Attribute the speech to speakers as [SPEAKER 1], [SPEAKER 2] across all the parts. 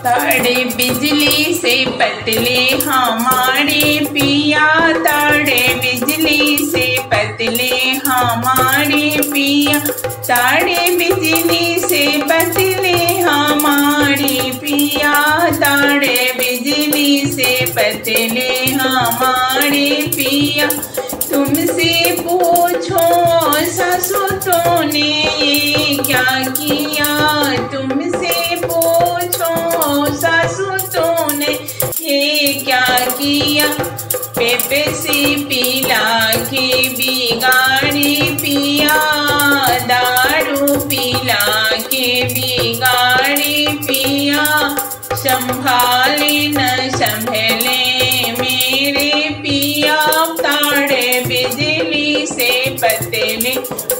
[SPEAKER 1] ताड़े बिजली से पतले हमारे पिया, ताड़े बिजली से पतले हमारे पिया, ताड़े बिजली से पतले हमारे पिया, ताड़े बिजली से पतले हमारे पिया। तुमसे पूछो सासुतों ने ये क्या किया, तुमसे पूछो सासुतों ने ये क्या किया। पेप्सी पिला के बिगाड़ी पिया, दारू पिला के बिगाड़ी पिया। संभाले न संभले मेरे पिया, ताड़े बिजली से पतले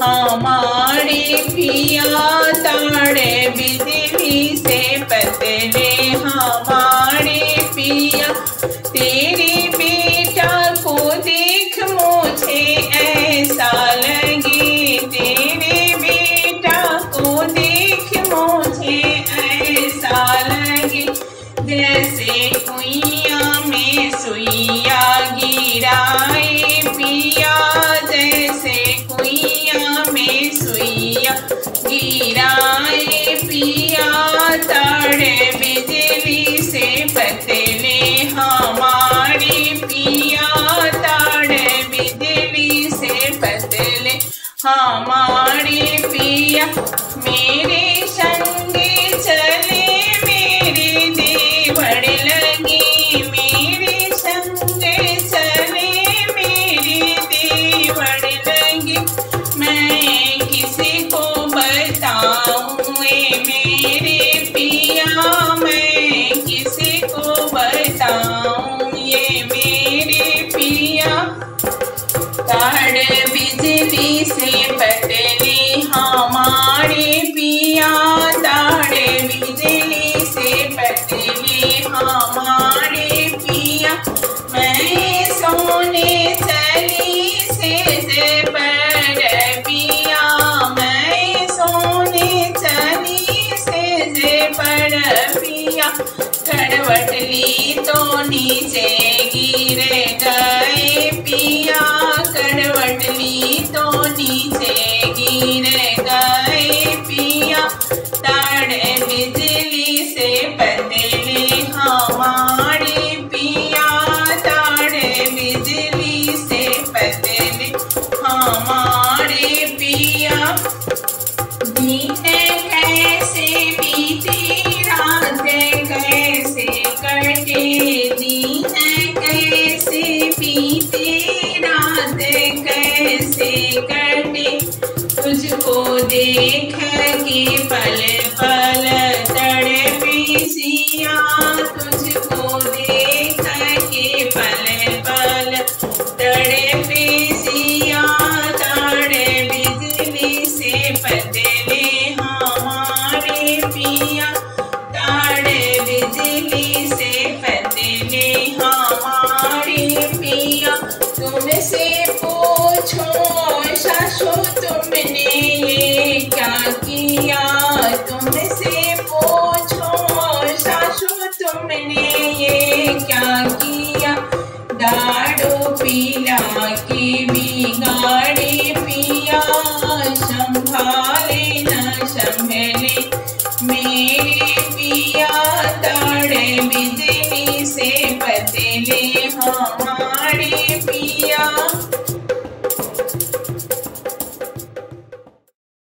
[SPEAKER 1] हमारे पिया, ताड़े बिजली से पतले हमारे पिया। तेरे बेटा को देख मुझे ऐसा लगे, तेरे बेटा को देख मुझे ऐसा लगे, जैसे कुइया में सुइया गिराए पिया, जैसे कुइया में सुइया गिराए पिया। ताड़े बिजली से पतले हमारे पिया, ताड़े बिजली से पतले हमारे पिया। मेरे संगे चले मेरे देवर लगे, मेरे संगे चले मेरे देवर लगे। मैं किसी को बताऊं ये मेरे पिया, मैं किसी को बताऊं ये मेरे पिया। ताड़े बिजली से पतले हमारे पिया, ताड़े बिजली से पतले हमारे पिया। मैं सोने चली से पर पिया, मैं सोने चली से पर पिया। करवट ली तो नीचे गिर गए पिया, करवट ली तो नीचे गिर गए पिया। ताड़े बिजली से पतले हमारे पिया, ताड़े बिजली से पतले हमारे पिया। दिन कैसे बीते रात कैसे कटे, दिन कैसे बीते रात कैसे कटे। तुझको देख के पल पल तड़पी सिया, तुझको देख के पल पल तड़पी सिया। ताड़े बिजली से पतले हमारे पिया, ताड़े बिजली से पतले हमारे पिया। तुमसे पूछो सासू तुमने ये क्या किया, तुमसे पूछो सासू तुमने ये क्या किया। दारू पिला के बिगाड़े पिया, संभाले न संभले मेरे पिया, ताड़े बिजली से पतले हमारे